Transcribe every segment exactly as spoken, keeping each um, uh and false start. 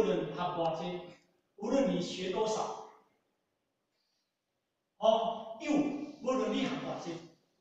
不论学多济，无论你学多少，哦，有无论你学多济，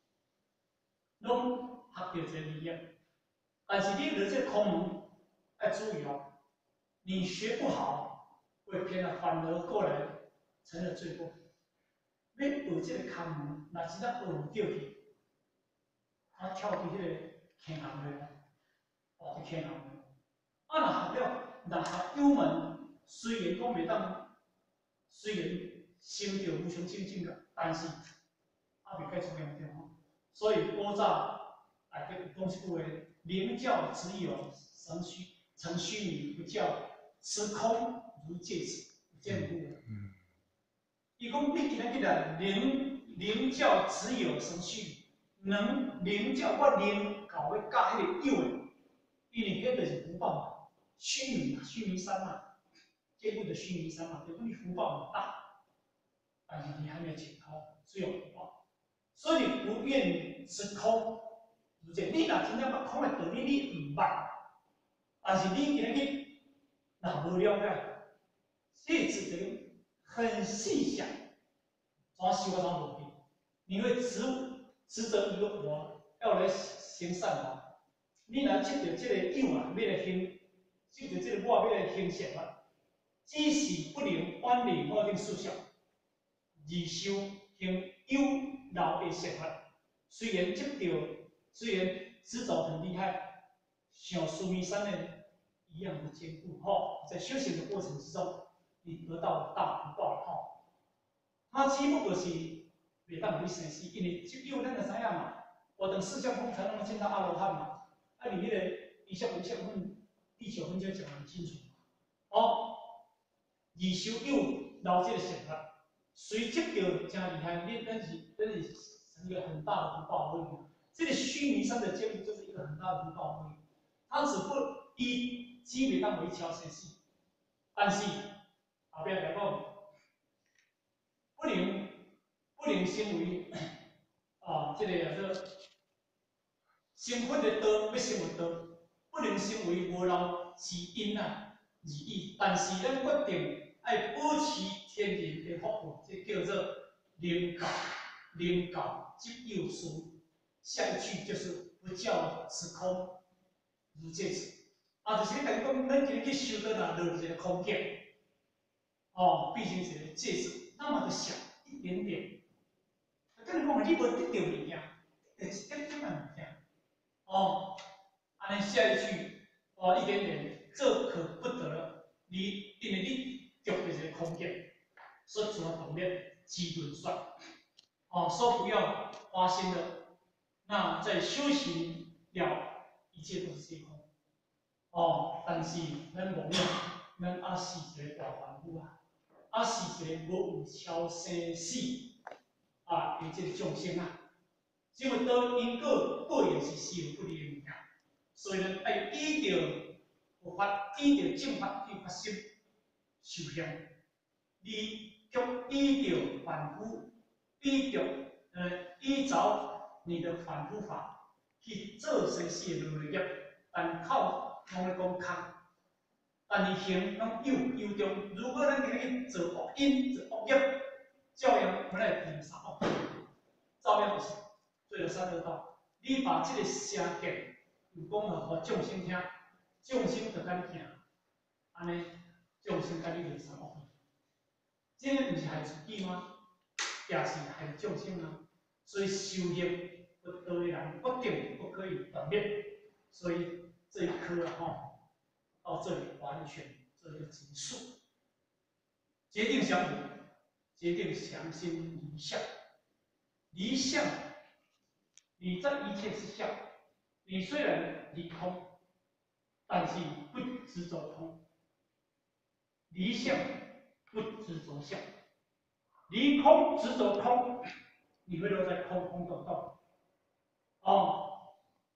拢学到这个理验。但是你的这个空门要注意哦，你学不好，会偏了，反而过来成了罪过。你学这个空门，若是咱学唔对去，他跳去迄个坑行里，哦，去坑行里。啊，若学了，若学有门，虽然讲袂当，虽然成就无穷清净个，但是啊袂介重要对吼。所以古早内底有讲一句话：灵教只有成虚，成虚拟，不教持空如戒指，这样句。嗯。伊讲你今仔日啊，灵灵教只有成虚拟，能灵教我灵搞要教迄个有诶，因为迄就是福报嘛。虚拟嘛，虚拟山嘛，这部的虚拟山嘛，就讲你福报很大，但是你还没有解脱，只有福报，所以你不愿意吃空，如这你若真正把空的道理你唔捌，但是你今日若无了解，这只能很细想，怎修怎无去，你会执执着一个我要来行善法，你若执着这个有啊，要来行。就着这个我要来行善法，只是不能远离我定思想，而修行有漏的善法。虽然执着，虽然执着很厉害，像须弥山的一样的坚固哈。在修行的过程之中，你得到大福报哈。它只不过是袂当你生死，因为只有咱个知影嘛，我等四相空才能见到阿罗汉嘛。啊，你迄个一相一相分。第九分就讲得很清楚，哦，二修有老这个显法，谁执着真厉害，你但是但是成一个很大的福报而已。这个须弥山的坚固就是一个很大的福报而已，它只不以基本上为敲生死，但是后边来讲，不能不能成为啊，这个叫做成佛的道，要成为道。不能成为无漏之因啊而已，但是咱决定要保持天然的福报，这叫做灵教，灵教即有术。下一句就是不教持空如戒指，啊，就是等于讲，咱今日去修到哪落一个空间，哦，毕竟是个戒指那么的小一点点，跟你讲，你无得到物件，得一点点啊物件，哦。安尼下一句，哦，一点点，这可不得了。你因为你着的这个空间，所以怎么懂得基顿算？哦，说不要花心的，那在修行了，一切都是虚空。哦，但是咱忘了，咱也是一个大凡夫啊，也是一个无有超生死啊的这个众生啊。因为到因果果然是死而不离的物件。所以呢，要依着佛法，依着正法去发心修行。你就依着凡夫，依着呃依照你的凡夫法去做生死的努力，但靠我们讲空，但你行拢有有中。如果咱今日做恶因、做恶业，照样我们来品三恶，照样是罪恶三恶道。你把这个声电。有讲了，互众生听，众生就甲你听，安尼众生甲你离三恶趣，这个毋是害自己吗？也是害众生啊。所以修行不道的人不定不可以断灭。所以这一科啊，哈，到这里完全这就结束。决定相补，决定强心离相，离相，你在一切之相。你虽然离空，但是不执着空；离相不执着相。离空执着空，你会落在空空洞洞。哦，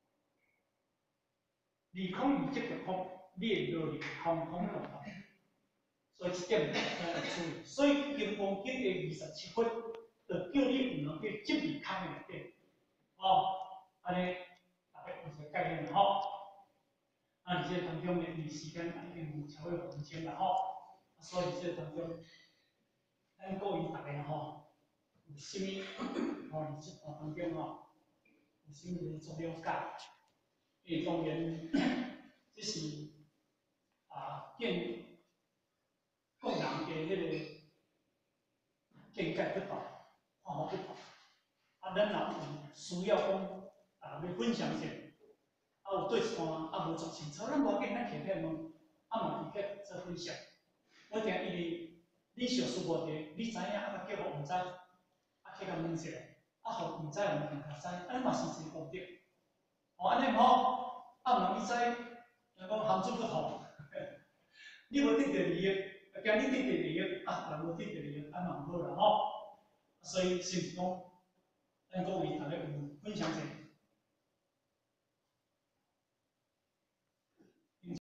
离空离执着空，你会落入空空洞洞。所以这点要来注意。所以《金刚经》的二十七分，就叫你唔能去执离空的点。哦，安尼。大概有一个概念吼。 啊，伫这当中呢，伊时间已经有超过五千啦吼，所以这当中，咱各位大家吼，有啥物吼，伫这当中吼，有啥物要做了解？因为当然，这是啊见个人的迄个见解不同，看法不同。啊，咱若有需要讲啊要分享者，啊有对一段啊无足清楚，咱无要紧，咱摕起问，啊嘛直接做分享。我定因为你小事无题，你知影啊，甲结互毋知，啊去甲问一下，啊互毋知的物件较知，安尼嘛是一个功德。哦，安尼毋好，啊毋通你知，人讲含珠不同，你无得到利益，啊惊你得到利益，啊人无得到利益，安嘛毋好啦吼。所以是讲，咱各位大家有分享者。